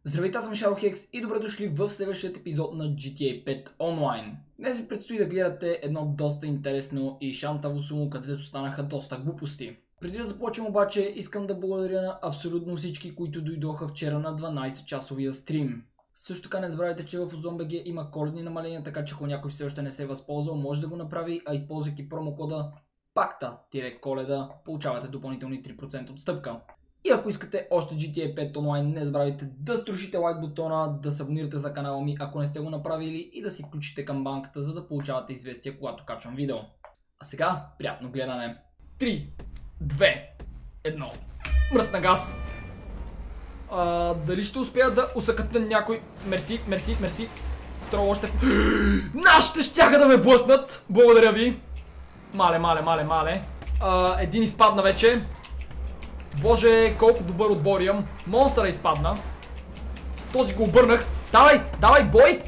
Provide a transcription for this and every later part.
Здравейте, аз съм Shadowhex и добре дошли в следващия епизод на GTA 5 Online. Днес ви предстои да гледате едно доста интересно и шантаво сумо, където станаха доста глупости. Преди да започнем обаче, искам да благодаря на абсолютно всички, които дойдоха вчера на 12-часовия стрим. Също така не забравяйте, че в OzonBG има коледни намаления, така че ако някой все още не се е възползвал, може да го направи, а използвайки промокода PACTA-коледа получавате допълнителни 3% отстъпка. И ако искате още GTA 5 Online, не забравяйте да струшите лайк бутона, да се абонирате за канала ми, ако не сте го направили, и да си включите камбанката, за да получавате известия, когато качвам видео. А сега, приятно гледане. 3, 2, 1. Мръсна газ. Дали ще успея да усъкътна някой? Мерси. Трол още. Нашите щяха да ме блъснат. Благодаря ви. Мале. Един изпадна вече. Боже, колко добър отбор имам. Монстъра изпадна. Този го обърнах. Давай, бой!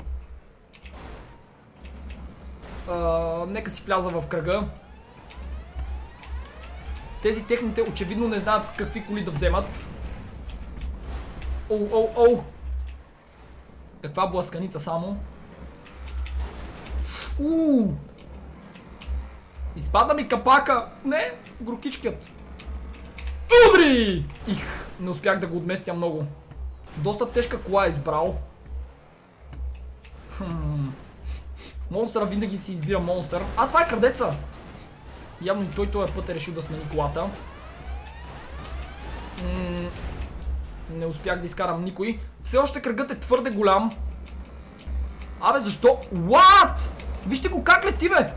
Нека си вляза в кръга. Тези техните очевидно не знаят какви коли да вземат. Оу. Каква блъсканица само. Изпадна ми капака. Не, горкичкият. Удри! Не успях да го отместя много. Доста тежка кола е избрал. Монстъра винаги си избира монстър. Това е крадеца! Явно и той този път е решил да смени колата. Не успях да изкарам никой. Все още кръгът е твърде голям. Защо? What? Вижте го как лети, бе!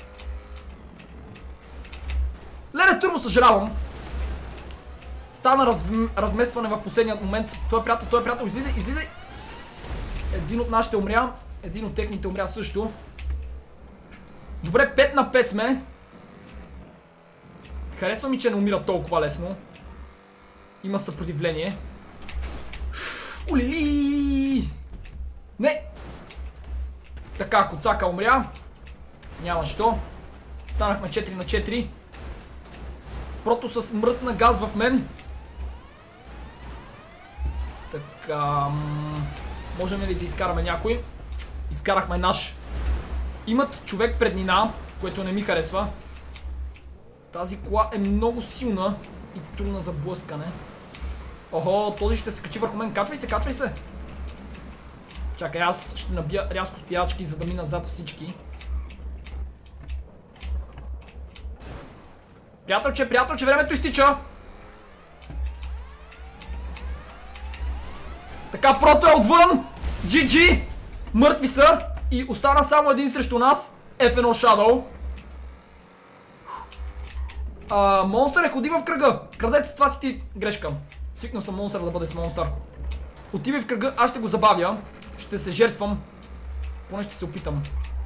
Леле, турбо съжалявам. Стана разместване в последният момент. Той е приятел, излизай. Един от нашите умря. Един от техните умря също. Добре, 5 на 5 сме. Харесва ми, че не умира толкова лесно. Има съпротивление. Улили! Не! Така, коцака умря. Няма що. Станахме 4 на 4. Прото с мръсна газ в мен. Така... Можем ли да изкараме някой? Изкарахме наш. Имат човек преднина, което не ми харесва. Тази кола е много силна и трудна за блъскане. Охо, този ще се качи върху мен. Качвай се! Чакай, аз ще набия рязко спирачки, за да мина зад всички. Приятелче, времето изтича! Така, прото е отвън! GG! Мъртви са! И остана само един срещу нас. F1 Shadow. Монстър е, ходи в кръга. Крадец, това си ти грешка. Свикнал съм монстър да бъде с монстър. Отивай в кръга, аз ще го забавя. Ще се жертвам. Поне ще се опитам.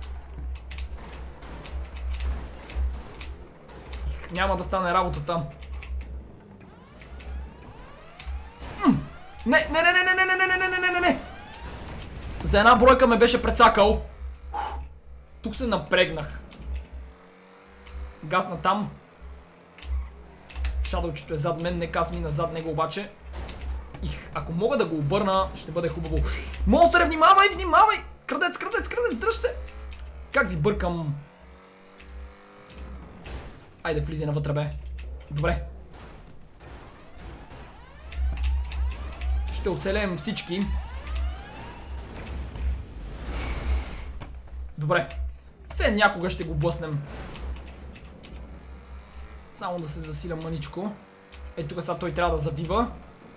Няма да стане работата. Не. За една бройка ме беше прецакал. Тук се напрегнах. Гасна там. Шадълчето е зад мен, нека аз мина зад него обаче. Ако мога да го обърна, ще бъде хубаво. Монстър, внимавай! Крадец, дръж се! Как ви бъркам? Айде, влизай навътре, бе. Добре. Ще оцелеем всички. Добре. Все някога ще го блъснем. Само да се засиля мъничко. Тук сега той трябва да завива.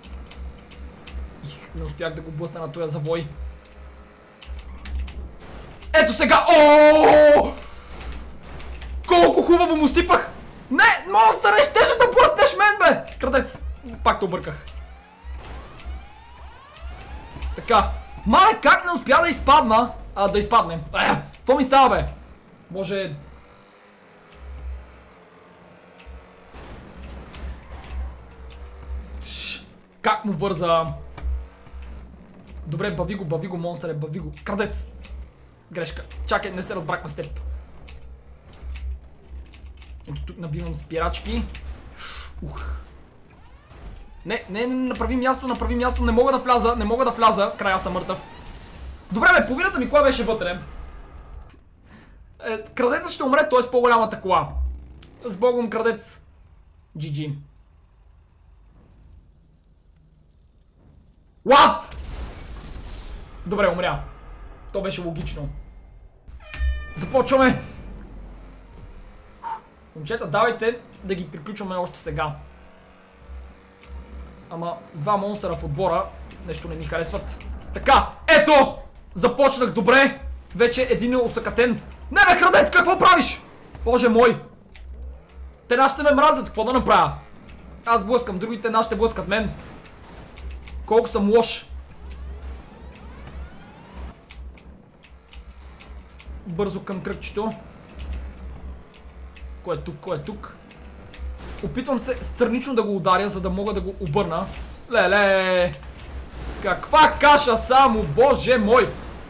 Не успях да го блъсна на този завой. Ето сега! Колко хубаво му сипах! Не! Монстър, щеше да блъснеш мен, бе! Крадец! Пак те обърках. Така. Мале, как не успя да изпадна? Да изпаднем. Какво ми става, бе? Може... Как му върза? Добре, бави го, монстър, бави го. Крадец! Грешка. Чакай, не се разбрахме с теб. Ето тук набивам спирачки. Не, направи място, не мога да вляза, края съм мъртъв. Добре бе, половината ми кола беше вътре. Крадецът ще умре, той е с по-голямата кола. С богом крадец. GG. What? Добре, умря. То беше логично. Започваме. Момчета, давайте да ги приключваме още сега. Ама два монстъра в отбора нещо не ми харесват. Така, ето! Започнах добре. Вече един е усъкатен. Не бе, крадец, какво правиш? Боже мой. Те нашите ме мразят, какво да направя? Аз блъскам, другите нашите блъскат мен. Колко съм лош. Бързо към кръгчето. Кой е тук? Опитвам се странично да го ударя, за да мога да го обърна. Леле! Каква каша само, боже мой!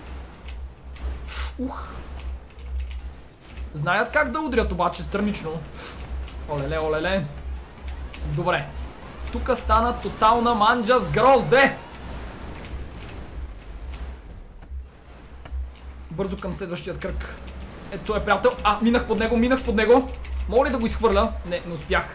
Ух! Знаят как да удрят обаче странично. Олеле. Добре. Тук стана тотална манджа с грозде! Бързо към следващият кръг. Ето е, приятел. Минах под него. Мога ли да го изхвърля? Не успях.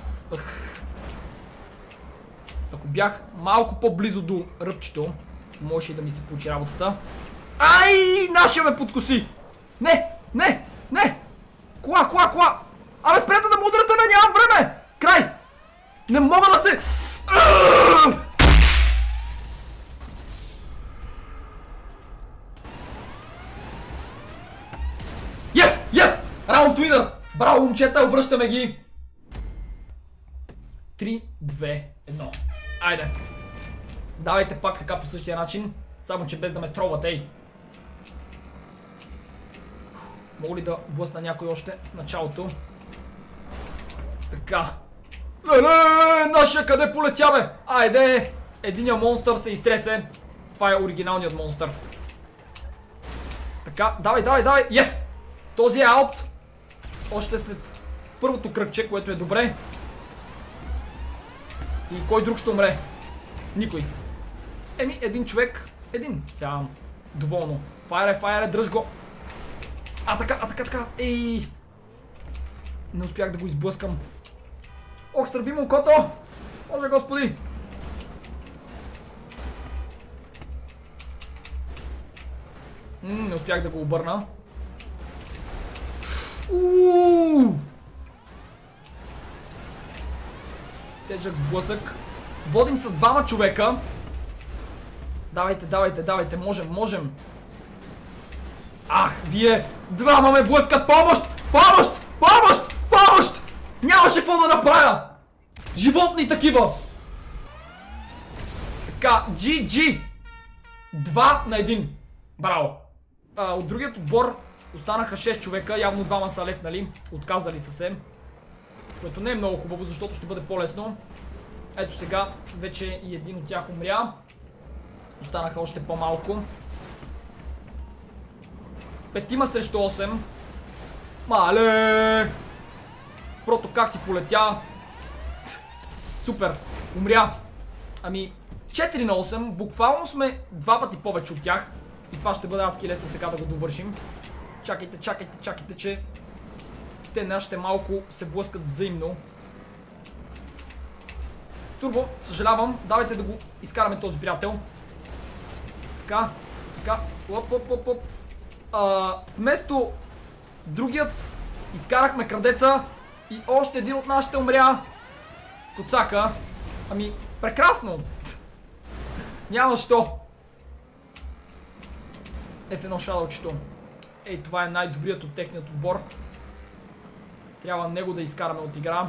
Ако бях малко по-близо до ръбчето, може и да ми се получи работата. Ай! Нашия ме подкоси! Не! Кола! Абе, спрете да му удряте, нямам време! Край! Не мога да се... Yes! Раунд уинър! Браво, момчета, обръщаме ги! 3, 2, 1. Айде! Давайте пак така по същия начин, само че без да ме тролват, ей! Мога ли да блъсна някой още в началото? Така. Леле, нашия къде полетя, бе? Айде! Единият монстър се изтресе. Това е оригиналният монстър. Така, давай! Yes! Този е аут. Още след първото кръгче, което е добре. И кой друг ще умре? Никой. Един човек. Сега доволно. Файре, дръж го. Така. Ей! Не успях да го изблъскам. Ох, стърби му окото! Боже господи! Не успях да го обърна. Тежък сблъсък. Водим с двама човека. Давайте, можем. Вие двама ме блъскат! Помощ! Нямаше какво да направя! Животни такива! Така, GG! 2 на 1. Браво! От другият отбор останаха 6 човека, явно двама са лефнали, отказали са се. Което не е много хубаво, защото ще бъде по-лесно. Ето сега, вече и един от тях умря. Останаха още по-малко. 5 срещу 8. Мале! Прото как си полетя. Супер, умря. 4 на 8, буквално сме 2 пъти повече от тях. И това ще бъде адски лесно сега да го довършим. Чакайте, че те нашите малко се блъскат взаимно. Турбо, съжалявам, давайте да го изкараме този приятел. Така. Оп. Вместо другият изкарахме крадеца и още един от нашите умря. Коцака. Прекрасно. Няма що. F1 шадълчето. Ей, това е най-добрият от техният отбор. Трябва него да изкараме от игра.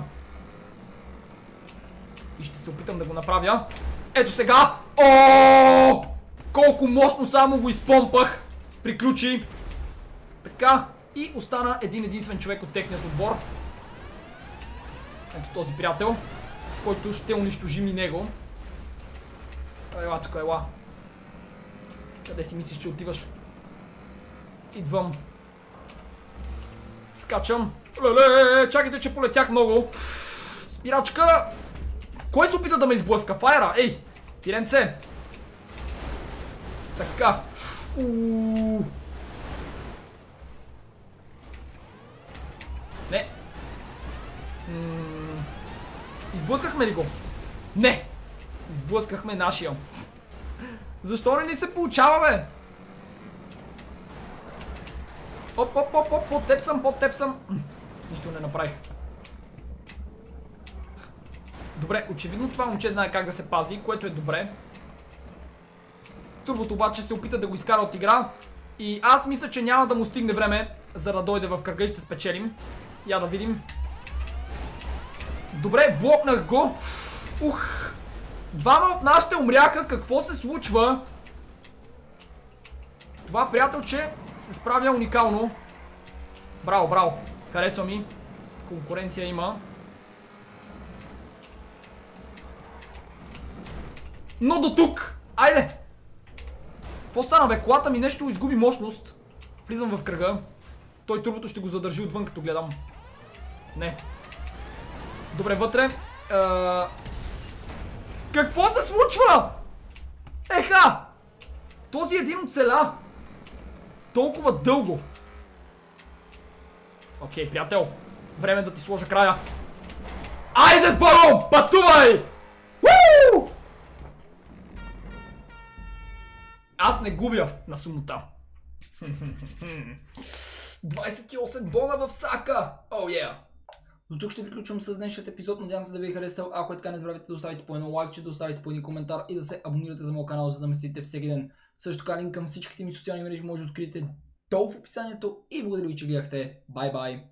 И ще се опитам да го направя. Ето сега! О! Колко мощно само го изпомпах! Приключи. Така. И остана един единствен човек от техният отбор. Ето този приятел, който ще унищожим и него. Ела тук, ела. Къде си мислиш, че отиваш? Идвам. Скачам. Леле, чакайте, че полетях много. Спирачка. Кой се опита да ме изблъска? Файра! Ей! Фиренце! Така. Не. Изблъскахме ли го? Не! Изблъскахме нашия. Защо не ни се получава, бе? Оп, под теб съм. Нищо не направих. Добре, очевидно това момче знае как да се пази, което е добре. Турбото обаче се опита да го изкара от игра. И аз мисля, че няма да му стигне време, за да дойде в кръга и ще спечелим. Я да видим. Добре, блокнах го. Двама от нас ще умряха. Какво се случва? Това приятелче се справя уникално. Браво. Харесва ми. Конкуренция има. Но до тук! Айде! Какво стана, бе? Колата ми нещо изгуби мощност. Влизам в кръга. Той турбото ще го задържи отвън, като гледам. Не. Добре, вътре. Какво се случва? Еха! Този един оцеля. Толкова дълго. Окей, приятел. Време да ти сложа края. Айде с балон! Пътувай! Уу! Аз не губя на сумата. 28 бона в сака! Oh yeah! До тук ще приключвам с днешният епизод. Надявам се да ви е харесал. Ако е така, не забравяйте да оставите по едно лайкче, да оставите по един коментар и да се абонирате за моят канал, за да ме следите всеки ден. Също така линк към всичките ми социални мрежи може да откриете долу в описанието. И благодаря ви, че гледахте. Бай-бай!